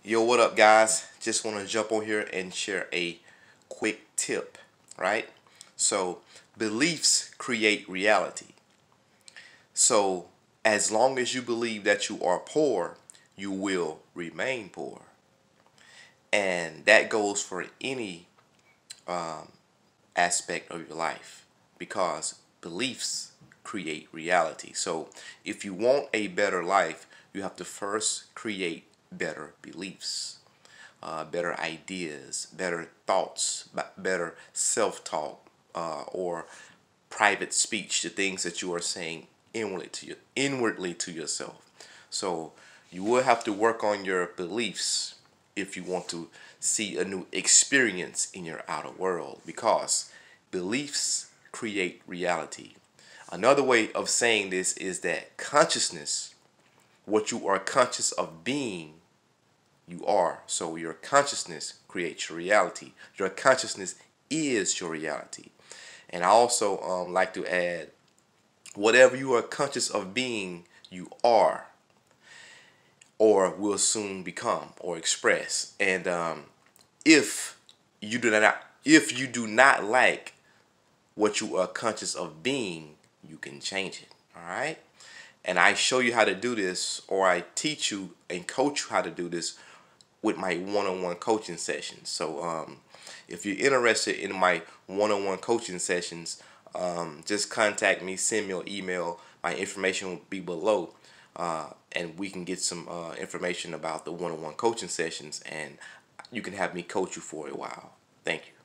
Yo, what up, guys? Just want to jump on here and share a quick tip, right? So, beliefs create reality. So, as long as you believe that you are poor, you will remain poor. And that goes for any aspect of your life because beliefs create reality. So, if you want a better life, you have to first create better beliefs. Better ideas, better thoughts, better self-talk, or private speech, the things that you are saying inwardly to yourself. So you will have to work on your beliefs if you want to see a new experience in your outer world, because beliefs create reality. Another way of saying this is that consciousness, what you are conscious of being, you are. So your consciousness creates your reality. Your consciousness is your reality. And I also like to add, whatever you are conscious of being, you are, or will soon become or express. And if if you do not like what you are conscious of being, you can change it. All right. And I show you how to do this, or I teach you and coach you how to do this with my one-on-one coaching sessions. So if you're interested in my one-on-one coaching sessions, just contact me, send me an email. My information will be below, and we can get some information about the one-on-one coaching sessions, and you can have me coach you for a while. Thank you.